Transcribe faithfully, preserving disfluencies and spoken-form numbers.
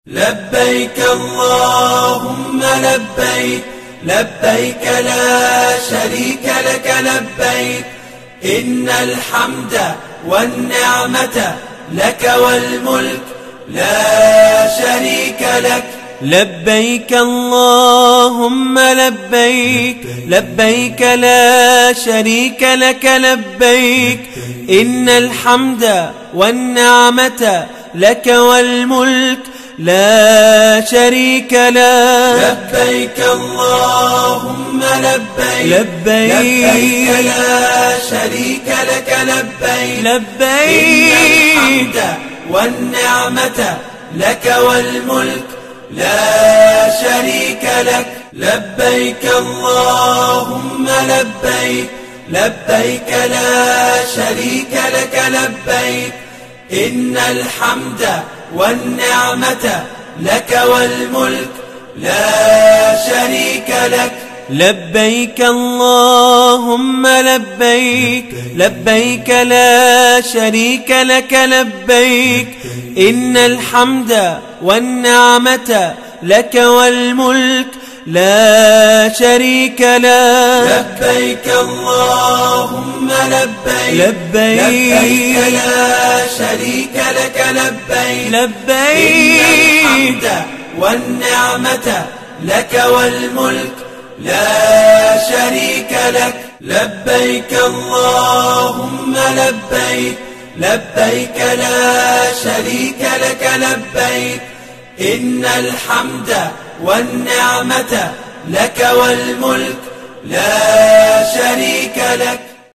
لبيك اللهم لبيك لبيك لا شريك لك لبيك إن الحمد والنعمة لك والملك لا شريك لك. لبيك اللهم لبيك لبيك لا شريك لك لبيك إن الحمد والنعمة لك والملك لا شريك لك. لبيك اللهم لبيك لبيك لا شريك لك لبيك لبيك إن الحمد والنعمة لك والملك لا شريك لك. لبيك اللهم لبيك لبيك لا شريك لك لبيك إن الحمد والنعمة لك والملك لا شريك لك. لبيك اللهم لبيك لبيك لا شريك لك لبيك إن الحمد والنعمة لك والملك لا شريك لك. لبيك اللهم لبيك لبيك لا شريك لك لبيك لبيك إن الحمد والنعمة لك والملك لا شريك لك. لبيك اللهم لبيك لبيك لا شريك لك لبيك إن الحمد والنعمة لك والملك لا شريك لك.